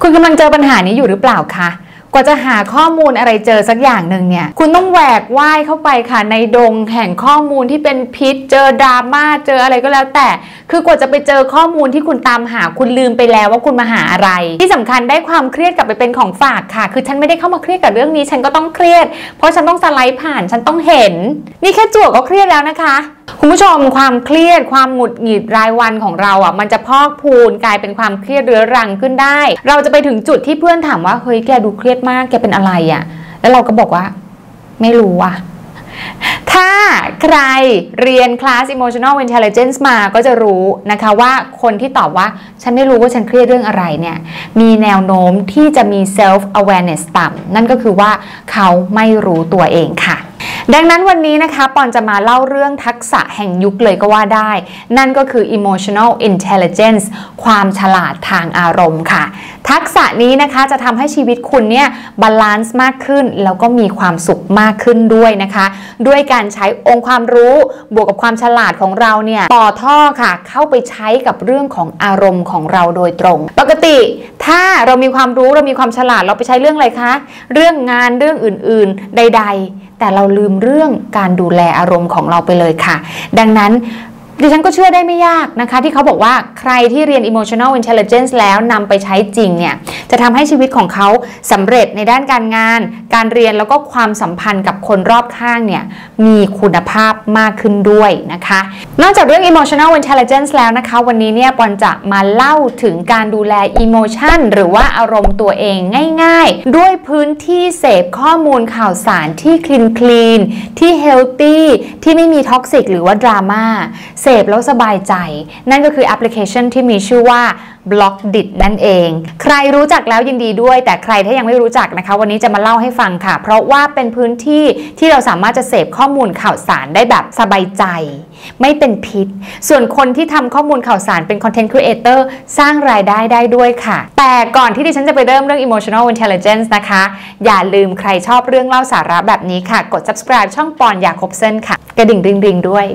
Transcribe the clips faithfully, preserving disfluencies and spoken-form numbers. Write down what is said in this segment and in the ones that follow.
คุณกำลังเจอปัญหานี้อยู่หรือเปล่าคะกว่าจะหาข้อมูลอะไรเจอสักอย่างหนึ่งเนี่ยคุณต้องแหวกว่ายเข้าไปค่ะในดงแห่งข้อมูลที่เป็นพิษเจอดราม่าเจออะไรก็แล้วแต่คือกว่าจะไปเจอข้อมูลที่คุณตามหาคุณลืมไปแล้วว่าคุณมาหาอะไรที่สำคัญได้ความเครียดกลับไปเป็นของฝากค่ะคือฉันไม่ได้เข้ามาเครียดกับเรื่องนี้ฉันก็ต้องเครียดเพราะฉันต้องสไลด์ผ่านฉันต้องเห็นนี่แค่จั่วก็เครียดแล้วนะคะคุณผู้ชมความเครียดความหงุดหงิดรายวันของเราอ่ะมันจะพอกพูนกลายเป็นความเครียดเรื้อรังขึ้นได้เราจะไปถึงจุดที่เพื่อนถามว่าเฮ้ยแกดูเครียดมากแกเป็นอะไรอ่ะแล้วเราก็บอกว่าไม่รู้อ่ะถ้าใครเรียนคลาส Emotional Intelligence มาก็จะรู้นะคะว่าคนที่ตอบว่าฉันไม่รู้ว่าฉันเครียดเรื่องอะไรเนี่ยมีแนวโน้มที่จะมี self awareness ต่ำนั่นก็คือว่าเขาไม่รู้ตัวเองค่ะดังนั้นวันนี้นะคะปอนจะมาเล่าเรื่องทักษะแห่งยุคเลยก็ว่าได้นั่นก็คือ emotional intelligence ความฉลาดทางอารมณ์ค่ะทักษะนี้นะคะจะทำให้ชีวิตคุณเนี่ยบาลานซ์มากขึ้นแล้วก็มีความสุขมากขึ้นด้วยนะคะด้วยการใช้องค์ความรู้บวกกับความฉลาดของเราเนี่ยต่อท่อค่ะเข้าไปใช้กับเรื่องของอารมณ์ของเราโดยตรงปกติถ้าเรามีความรู้เรามีความฉลาดเราไปใช้เรื่องอะไรคะเรื่องงานเรื่องอื่นๆใดๆแต่เราลืมเรื่องการดูแลอารมณ์ของเราไปเลยค่ะดังนั้นดิฉันก็เชื่อได้ไม่ยากนะคะที่เขาบอกว่าใครที่เรียน emotional intelligence แล้วนำไปใช้จริงเนี่ยจะทำให้ชีวิตของเขาสำเร็จในด้านการงานการเรียนแล้วก็ความสัมพันธ์กับคนรอบข้างเนี่ยมีคุณภาพมากขึ้นด้วยนะคะนอกจากเรื่อง emotional intelligence แล้วนะคะวันนี้เนี่ยปอนจะมาเล่าถึงการดูแล emotion หรือว่าอารมณ์ตัวเองง่ายๆด้วยพื้นที่เสพข้อมูลข่าวสารที่ clean clean ที่ healthy ที่ไม่มีท็อกซิกหรือว่าดราม่าเสพแล้วสบายใจนั่นก็คือแอปพลิเคชันที่มีชื่อว่า Blockdit นั่นเองใครรู้จักแล้วยินดีด้วยแต่ใครถ้ายังไม่รู้จักนะคะวันนี้จะมาเล่าให้ฟังค่ะเพราะว่าเป็นพื้นที่ที่เราสามารถจะเสพข้อมูลข่าวสารได้แบบสบายใจไม่เป็นพิษส่วนคนที่ทำข้อมูลข่าวสารเป็น Content Creator สร้างรายได้ได้ด้วยค่ะแต่ก่อนที่ดิฉันจะไปเริ่มเรื่อง Emotional Intelligence นะคะอย่าลืมใครชอบเรื่องเล่าสาระแบบนี้ค่ะกด Subscribe ช่องปอนยาคบเส้นค่ะกระดิ่งริงๆด้วย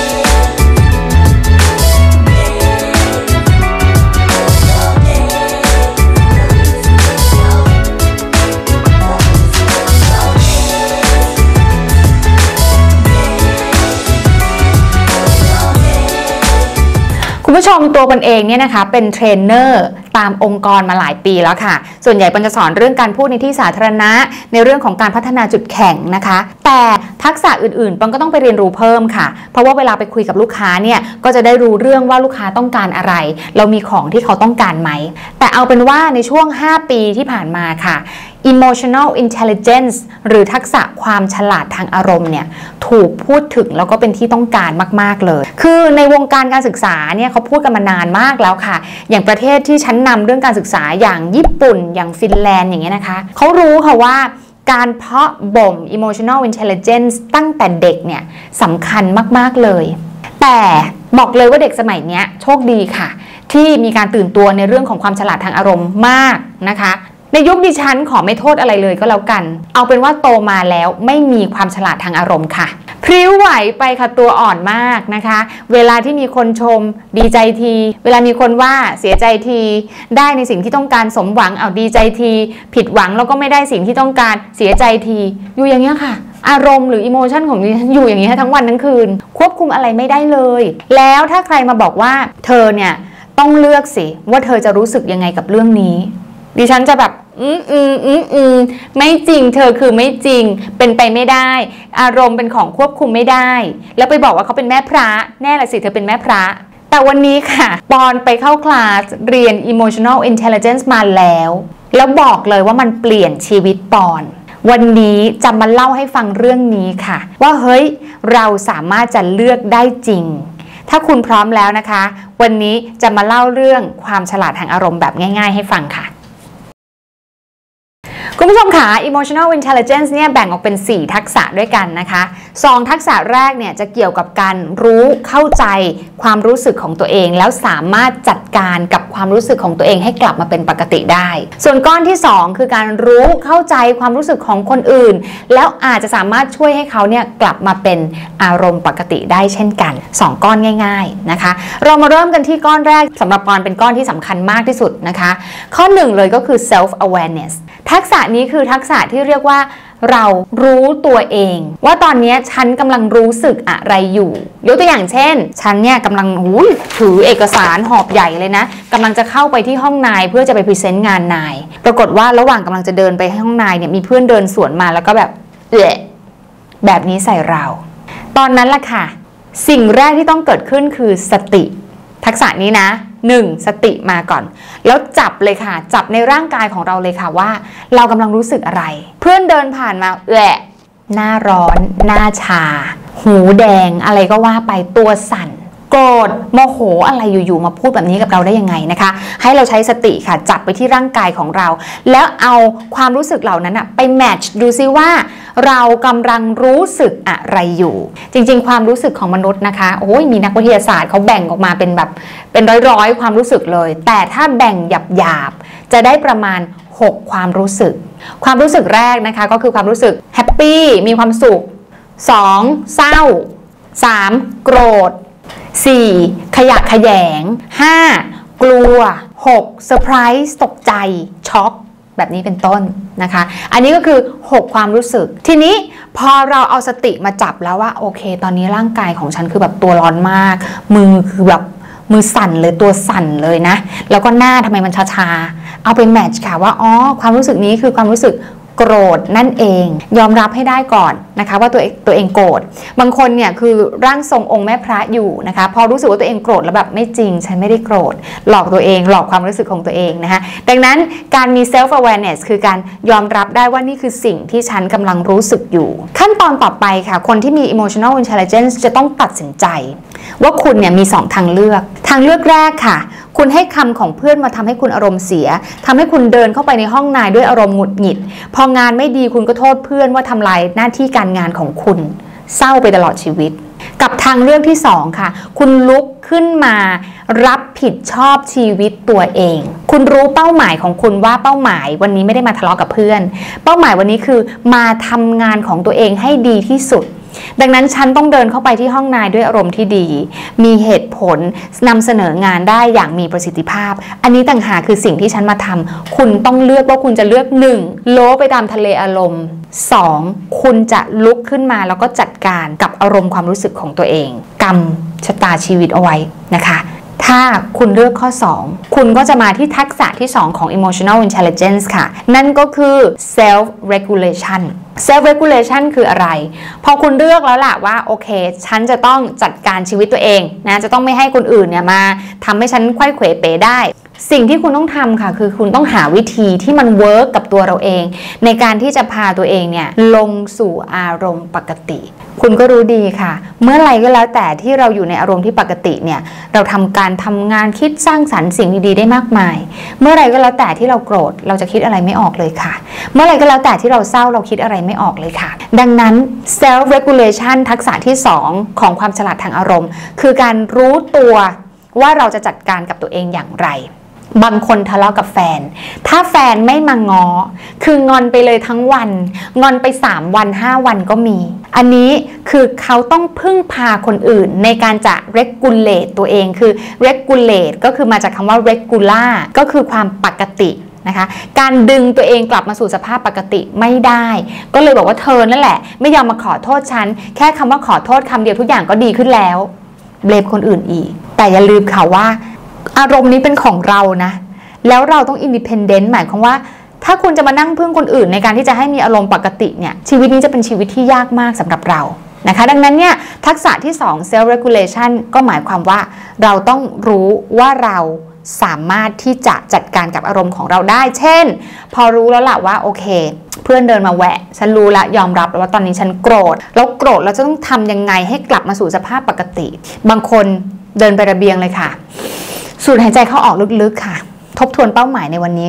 คุณผู้ชมตัวปอนเองเนี่ยนะคะเป็นเทรนเนอร์ตามองค์กรมาหลายปีแล้วค่ะส่วนใหญ่ปอนจะสอนเรื่องการพูดในที่สาธารณะในเรื่องของการพัฒนาจุดแข็งนะคะแต่ทักษะอื่นๆปอนก็ต้องไปเรียนรู้เพิ่มค่ะเพราะว่าเวลาไปคุยกับลูกค้าเนี่ยก็จะได้รู้เรื่องว่าลูกค้าต้องการอะไรเรามีของที่เขาต้องการไหมแต่เอาเป็นว่าในช่วงห้าปีที่ผ่านมาค่ะ emotional intelligence หรือทักษะความฉลาดทางอารมณ์เนี่ยถูกพูดถึงแล้วก็เป็นที่ต้องการมากๆเลยคือในวงการการศึกษาเนี่ยเขาพูดกันมานานมากแล้วค่ะอย่างประเทศที่ชั้นนำเรื่องการศึกษาอย่างญี่ปุ่นอย่างฟินแลนด์อย่างเงี้ยนะคะเขารู้ค่ะว่าการเพาะบ่ม emotional intelligence ตั้งแต่เด็กเนี่ยสำคัญมากๆเลยแต่บอกเลยว่าเด็กสมัยนี้โชคดีค่ะที่มีการตื่นตัวในเรื่องของความฉลาดทางอารมณ์มากนะคะในยุคดิฉันขอไม่โทษอะไรเลยก็แล้วกันเอาเป็นว่าโตมาแล้วไม่มีความฉลาดทางอารมณ์ค่ะพริ้วไหวไปค่ะตัวอ่อนมากนะคะเวลาที่มีคนชมดีใจทีเวลามีคนว่าเสียใจทีได้ในสิ่งที่ต้องการสมหวังเอาดีใจทีผิดหวังแล้วก็ไม่ได้สิ่งที่ต้องการเสียใจทีอยู่อย่างเงี้ยค่ะอารมณ์หรืออิโมชันของดิฉันอยู่อย่างนี้ทั้งวันทั้งคืนควบคุมอะไรไม่ได้เลยแล้วถ้าใครมาบอกว่าเธอเนี่ยต้องเลือกสิว่าเธอจะรู้สึกยังไงกับเรื่องนี้ดิฉันจะแบบอืมอืมอืมอืมไม่จริงเธอคือไม่จริงเป็นไปไม่ได้อารมณ์เป็นของควบคุมไม่ได้แล้วไปบอกว่าเขาเป็นแม่พระแน่ละสิเธอเป็นแม่พระแต่วันนี้ค่ะปอนไปเข้าคลาสเรียน emotional intelligence มาแล้วแล้วบอกเลยว่ามันเปลี่ยนชีวิตปอนวันนี้จะมาเล่าให้ฟังเรื่องนี้ค่ะว่าเฮ้ยเราสามารถจะเลือกได้จริงถ้าคุณพร้อมแล้วนะคะวันนี้จะมาเล่าเรื่องความฉลาดทางอารมณ์แบบง่ายๆให้ฟังค่ะคุณผู้ชมค่ะ emotional intelligence เนี่ยแบ่งออกเป็นสี่ทักษะด้วยกันนะคะสองทักษะแรกเนี่ยจะเกี่ยวกับการรู้เข้าใจความรู้สึกของตัวเองแล้วสามารถจัดการกับความรู้สึกของตัวเองให้กลับมาเป็นปกติได้ส่วนก้อนที่สองคือการรู้เข้าใจความรู้สึกของคนอื่นแล้วอาจจะสามารถช่วยให้เขาเนี่ยกลับมาเป็นอารมณ์ปกติได้เช่นกันสองก้อนง่ายๆนะคะเรามาเริ่มกันที่ก้อนแรกสำหรับปอนเป็นก้อนที่สำคัญมากที่สุดนะคะข้อหนึ่งเลยก็คือ self awareness ทักษะนี้คือทักษะที่เรียกว่าเรารู้ตัวเองว่าตอนนี้ฉันกำลังรู้สึกอะไรอยู่ยกตัวอย่างเช่นฉันเนี่ยกำลังหูถือเอกสารหอบใหญ่เลยนะกำลังจะเข้าไปที่ห้องนายเพื่อจะไปพรีเซนต์งานนายปรากฏว่าระหว่างกำลังจะเดินไปห้องนายเนี่ยมีเพื่อนเดินสวนมาแล้วก็แบบเอะแบบนี้ใส่เราตอนนั้นล่ะค่ะสิ่งแรกที่ต้องเกิดขึ้นคือสติทักษะนี้นะหนึ่งสติมาก่อนแล้วจับเลยค่ะจับในร่างกายของเราเลยค่ะว่าเรากำลังรู้สึกอะไรเพื่อนเดินผ่านมาแหละหน้าร้อนหน้าชาหูแดงอะไรก็ว่าไปตัวสั่นโกรธโมโหอะไรอยู่ๆมาพูดแบบนี้กับเราได้ยังไงนะคะให้เราใช้สติค่ะจับไปที่ร่างกายของเราแล้วเอาความรู้สึกเหล่านั้นอะไปแมทช์ดูซิว่าเรากำลังรู้สึกอะไรอยู่จริงๆความรู้สึกของมนุษย์นะคะโอ้ยมีนักวิทยาศาสตร์เขาแบ่งออกมาเป็นแบบเป็นร้อยๆความรู้สึกเลยแต่ถ้าแบ่งหยาบๆจะได้ประมาณหกความรู้สึกความรู้สึกแรกนะคะก็คือความรู้สึกแฮปปี้มีความสุขสองเศร้าสามโกรธสี่ขยะแขยงห้ากลัวหกเซอร์ไพรส์ตกใจช็อกแบบนี้เป็นต้นนะคะอันนี้ก็คือหกความรู้สึกทีนี้พอเราเอาสติมาจับแล้วว่าโอเคตอนนี้ร่างกายของฉันคือแบบตัวร้อนมากมือคือแบบมือสั่นเลยตัวสั่นเลยนะแล้วก็หน้าทำไมมันชาๆเอาไปแมทช์ค่ะว่าอ๋อความรู้สึกนี้คือความรู้สึกโกรธนั่นเองยอมรับให้ได้ก่อนนะคะว่าตัวตัวเองโกรธบางคนเนี่ยคือร่างทรงองค์แม่พระอยู่นะคะพอรู้สึกว่าตัวเองโกรธแล้วแบบไม่จริงฉันไม่ได้โกรธหลอกตัวเองหลอกความรู้สึกของตัวเองนะคะดังนั้นการมี self awareness คือการยอมรับได้ว่านี่คือสิ่งที่ฉันกำลังรู้สึกอยู่ขั้นตอนต่อไปค่ะคนที่มี emotional intelligence จะต้องตัดสินใจว่าคุณเนี่ยมีสองทางเลือกทางเลือกแรกค่ะคุณให้คำของเพื่อนมาทำให้คุณอารมณ์เสียทำให้คุณเดินเข้าไปในห้องนายด้วยอารมณ์หงุดหงิดพองานไม่ดีคุณก็โทษเพื่อนว่าทำลายหน้าที่การงานของคุณเศร้าไปตลอดชีวิตกับทางเลือกที่สองค่ะคุณลุกขึ้นมารับผิดชอบชีวิตตัวเองคุณรู้เป้าหมายของคุณว่าเป้าหมายวันนี้ไม่ได้มาทะเลาะกับเพื่อนเป้าหมายวันนี้คือมาทำงานของตัวเองให้ดีที่สุดดังนั้นฉันต้องเดินเข้าไปที่ห้องนายด้วยอารมณ์ที่ดีมีเหตุผลนำเสนองานได้อย่างมีประสิทธิภาพอันนี้ต่างหากคือสิ่งที่ฉันมาทำคุณต้องเลือกว่าคุณจะเลือกหนึ่งโลไปตามทะเลอารมณ์สองคุณจะลุกขึ้นมาแล้วก็จัดการกับอารมณ์ความรู้สึกของตัวเองกำชะตาชีวิตเอาไว้นะคะถ้าคุณเลือกข้อสองคุณก็จะมาที่ทักษะที่สองของ emotional intelligence ค่ะนั่นก็คือ self regulation self regulation คืออะไรพอคุณเลือกแล้วล่ะว่าโอเคฉันจะต้องจัดการชีวิตตัวเองนะจะต้องไม่ให้คนอื่นเนี่ยมาทำให้ฉันไขว้เขวเป๋ได้สิ่งที่คุณต้องทำค่ะคือคุณต้องหาวิธีที่มันเวิร์กกับตัวเราเองในการที่จะพาตัวเองเนี่ยลงสู่อารมณ์ปกติคุณก็รู้ดีค่ะเมื่อไรก็แล้วแต่ที่เราอยู่ในอารมณ์ที่ปกติเนี่ยเราทำการทำงานคิดสร้างสรรค์สิ่งดีๆได้มากมายเมื่อไรก็แล้วแต่ที่เราโกรธเราจะคิดอะไรไม่ออกเลยค่ะเมื่อไรก็แล้วแต่ที่เราเศร้าเราคิดอะไรไม่ออกเลยค่ะดังนั้น self regulation ทักษะที่สองของความฉลาดทางอารมณ์คือการรู้ตัวว่าเราจะจัดการกับตัวเองอย่างไรบางคนทะเลาะกับแฟนถ้าแฟนไม่มาง้อคืองอนไปเลยทั้งวันงอนไปสามวันห้าวันก็มีอันนี้คือเขาต้องพึ่งพาคนอื่นในการจะ regulate ตัวเองคือ regulate ก็คือมาจากคำว่า regular ก็คือความปกตินะคะการดึงตัวเองกลับมาสู่สภาพปกติไม่ได้ก็เลยบอกว่าเธอนั่นแหละไม่ยอมมาขอโทษฉันแค่คำว่าขอโทษคำเดียวทุกอย่างก็ดีขึ้นแล้วเบลมคนอื่นอีกแต่อย่าลืมค่ะว่าอารมณ์นี้เป็นของเรานะแล้วเราต้องอินดิเพนเดนต์หมายความว่าถ้าคุณจะมานั่งพึ่งคนอื่นในการที่จะให้มีอารมณ์ปกติเนี่ยชีวิตนี้จะเป็นชีวิตที่ยากมากสำหรับเรานะคะดังนั้นเนี่ยทักษะที่สอง self regulation ก็หมายความว่าเราต้องรู้ว่าเราสามารถที่จะจัดการกับอารมณ์ของเราได้เช่นพอรู้แล้วล่ะว่าโอเคเพื่อนเดินมาแหวะฉันรู้ละยอมรับแล้วว่าตอนนี้ฉันโกรธแล้วโกรธแล้วจะต้องทำยังไงให้กลับมาสู่สภาพปกติบางคนเดินไประเบียงเลยค่ะสูดหายใจเข้าออกลึกๆค่ะทบทวนเป้าหมายในวันนี้ค่ะ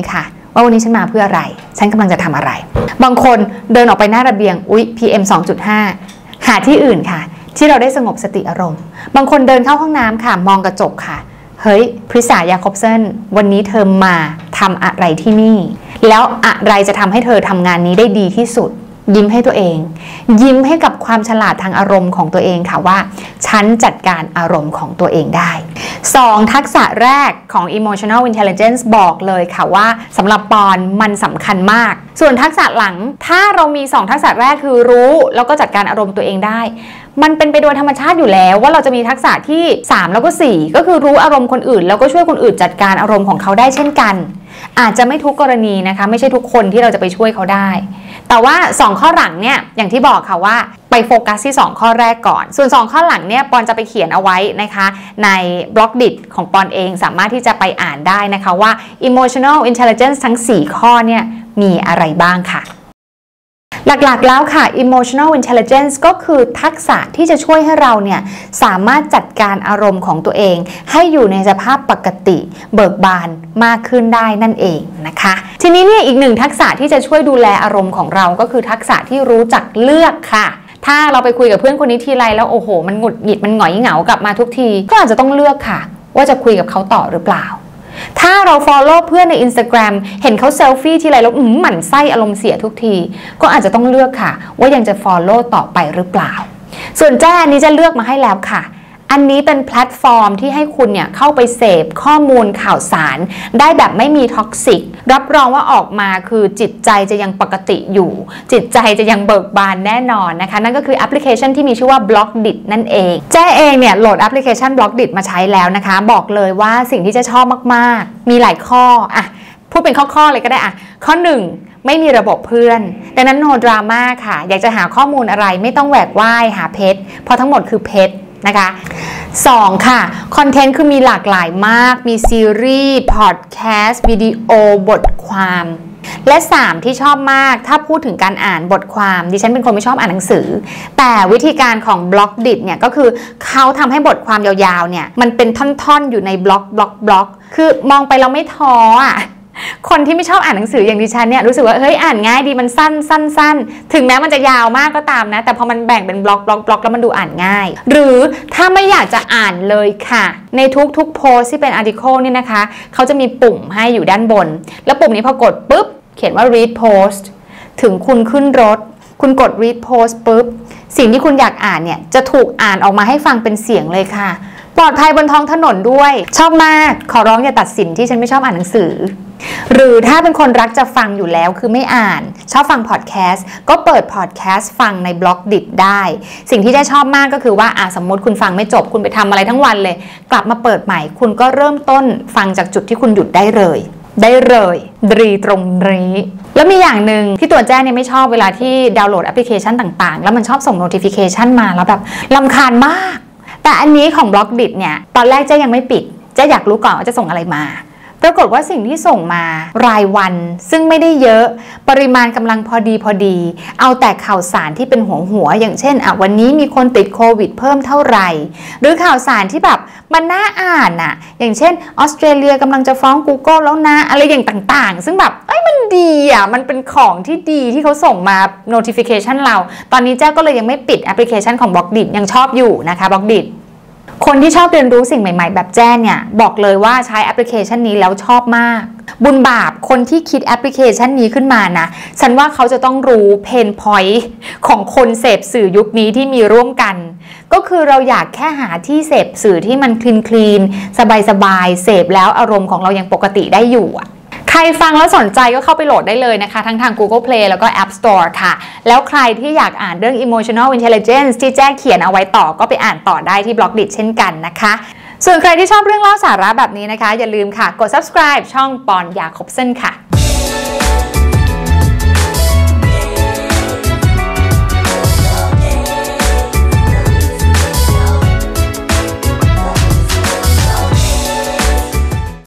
ว่าวันนี้ฉันมาเพื่ออะไรฉันกำลังจะทำอะไรบางคนเดินออกไปหน้าระเบียงอุ๊ย พี เอ็ม สองจุดห้า หาที่อื่นค่ะที่เราได้สงบสติอารมณ์บางคนเดินเข้าห้องน้ำค่ะมองกระจกค่ะเฮ้ยพริษายาคอบเซนวันนี้เธอมาทำอะไรที่นี่แล้วอะไรจะทำให้เธอทำงานนี้ได้ดีที่สุดยิ้มให้ตัวเองยิ้มให้กับความฉลาดทางอารมณ์ของตัวเองค่ะว่าฉันจัดการอารมณ์ของตัวเองได้สองทักษะแรกของ emotional intelligence บอกเลยค่ะว่าสำหรับปอนมันสำคัญมากส่วนทักษะหลังถ้าเรามีสองทักษะแรกคือรู้แล้วก็จัดการอารมณ์ตัวเองได้มันเป็นไปโดยธรรมชาติอยู่แล้วว่าเราจะมีทักษะที่สามแล้วก็สี่ก็คือรู้อารมณ์คนอื่นแล้วก็ช่วยคนอื่นจัดการอารมณ์ของเขาได้เช่นกันอาจจะไม่ทุกกรณีนะคะไม่ใช่ทุกคนที่เราจะไปช่วยเขาได้แต่ว่าสองข้อหลังเนี่ยอย่างที่บอกค่ะว่าไปโฟกัสที่สองข้อแรกก่อนส่วนสองข้อหลังเนี่ยปอนจะไปเขียนเอาไว้นะคะในบล็อกดิทของปอนเองสามารถที่จะไปอ่านได้นะคะว่า emotional intelligence ทั้งสี่ข้อเนี่ยมีอะไรบ้างค่ะหลักๆแล้วค่ะ emotional intelligence ก็คือทักษะที่จะช่วยให้เราเนี่ยสามารถจัดการอารมณ์ของตัวเองให้อยู่ในสภาพปกติเบิกบานมากขึ้นได้นั่นเองนะคะทีนี้เนี่ยอีกหนึ่งทักษะที่จะช่วยดูแลอารมณ์ของเราก็คือทักษะที่รู้จักเลือกค่ะถ้าเราไปคุยกับเพื่อนคนนี้ทีไรแล้วโอ้โหมันหงุดหงิดมันหงอยเหงากลับมาทุกทีก็อาจจะต้องเลือกค่ะว่าจะคุยกับเขาต่อหรือเปล่าถ้าเรา follow เพื่อนใน Instagram เห็นเขาเซลฟี่ทีไรแล้วหมั่นไส้อารมณ์เสียทุกทีก็อาจจะต้องเลือกค่ะว่ายังจะ follow ต่อไปหรือเปล่าส่วนแจ้อันนี้จะเลือกมาให้แล้วค่ะอันนี้เป็นแพลตฟอร์มที่ให้คุณเนี่ยเข้าไปเสพข้อมูลข่าวสารได้แบบไม่มีท็อกซิกรับรองว่าออกมาคือจิตใจจะยังปกติอยู่จิตใจจะยังเบิกบานแน่นอนนะคะนั่นก็คือแอปพลิเคชันที่มีชื่อว่า Blockdit นั่นเองแจ้เองเนี่ยโหลดแอปพลิเคชัน Blockdit มาใช้แล้วนะคะบอกเลยว่าสิ่งที่จะชอบมากๆมีหลายข้ออ่ะพูดเป็นข้อๆเลยก็ได้อ่ะข้อหนึ่งไม่มีระบบเพื่อนดังนั้น no drama ค่ะอยากจะหาข้อมูลอะไรไม่ต้องแหวกว่ายหาเพชรเพราะทั้งหมดคือเพชรนะคะสองค่ะคอนเทนต์คือมีหลากหลายมากมีซีรีส์พอดแคสต์วิดีโอบทความและสามที่ชอบมากถ้าพูดถึงการอ่านบทความดิฉันเป็นคนไม่ชอบอ่านหนังสือแต่วิธีการของ Blockdit เนี่ยก็คือเขาทำให้บทความยาวๆเนี่ยมันเป็นท่อนๆอยู่ในบล็อกบล็อกบล็อกคือมองไปเราไม่ท้ออ่ะคนที่ไม่ชอบอ่านหนังสืออย่างดิฉันเนี่ยรู้สึกว่าเฮ้ยอ่านง่ายดีมันสั้นสั้นสั้นถึงแม้มันจะยาวมากก็ตามนะแต่พอมันแบ่งเป็นบล็อกบล็อกบล็อกแล้วมันดูอ่านง่ายหรือถ้าไม่อยากจะอ่านเลยค่ะในทุกๆโพสที่เป็นอาร์ติเคิลเนี่ยนะคะเขาจะมีปุ่มให้อยู่ด้านบนแล้วปุ่มนี้พอกดปุ๊บเขียนว่า read post ถึงคุณขึ้นรถคุณกด read post ปุ๊บสิ่งที่คุณอยากอ่านเนี่ยจะถูกอ่านออกมาให้ฟังเป็นเสียงเลยค่ะปลอดภัยบนท้องถนนด้วยชอบมากขอร้องอย่าตัดสินที่ฉันไม่ชอบอ่านหนังสือหรือถ้าเป็นคนรักจะฟังอยู่แล้วคือไม่อ่านชอบฟังพอดแคสต์ก็เปิดพอดแคสต์ฟังใน Blockdit ได้สิ่งที่ได้ชอบมากก็คือว่าอ่ะสมมติคุณฟังไม่จบคุณไปทำอะไรทั้งวันเลยกลับมาเปิดใหม่คุณก็เริ่มต้นฟังจากจุดที่คุณหยุดได้เลยได้เลยดีตรงนี้แล้วมีอย่างหนึ่งที่ตัวแจ้เนี่ยไม่ชอบเวลาที่ดาวน์โหลดแอปพลิเคชันต่างๆแล้วมันชอบส่ง notification มาแล้วแบบรำคาญมากแต่อันนี้ของ Blockdit เนี่ยตอนแรกแจ้ยังไม่ปิดแจ้อยากรู้ก่อนว่าจะส่งอะไรมาปรากฏว่าสิ่งที่ส่งมารายวันซึ่งไม่ได้เยอะปริมาณกำลังพอดีพอดีเอาแต่ข่าวสารที่เป็นหัวหัวอย่างเช่นอ่ะวันนี้มีคนติดโควิดเพิ่มเท่าไหร่หรือข่าวสารที่แบบมันน่าอ่านอ่ะอย่างเช่นออสเตรเลียกำลังจะฟ้อง Google แล้วนะอะไรอย่างต่างๆซึ่งแบบเอ้ยมันดีอ่ะมันเป็นของที่ดีที่เขาส่งมา notification เราตอนนี้แจ้ก็เลยยังไม่ปิดแอปพลิเคชันของ Blockdit ยังชอบอยู่นะคะ Blockditคนที่ชอบเรียนรู้สิ่งใหม่ๆแบบแจ้เนี่ยบอกเลยว่าใช้แอปพลิเคชันนี้แล้วชอบมากบุญบาปคนที่คิดแอปพลิเคชันนี้ขึ้นมานะฉันว่าเขาจะต้องรู้เพนพอยต์ของคนเสพสื่อยุคนี้ที่มีร่วมกันก็คือเราอยากแค่หาที่เสพสื่อที่มันคลีนคลีนสบายๆเสพแล้วอารมณ์ของเรายังปกติได้อยู่อะใครฟังแล้วสนใจก็เข้าไปโหลดได้เลยนะคะทั้งทาง Google Play แล้วก็ App Store ค่ะแล้วใครที่อยากอ่านเรื่อง Emotional Intelligence ที่แจ้เขียนเอาไว้ต่อก็ไปอ่านต่อได้ที่ Blockdit เช่นกันนะคะส่วนใครที่ชอบเรื่องเล่าสาระแบบนี้นะคะอย่าลืมค่ะกด subscribe ช่องปอนยาคอบเซนค่ะ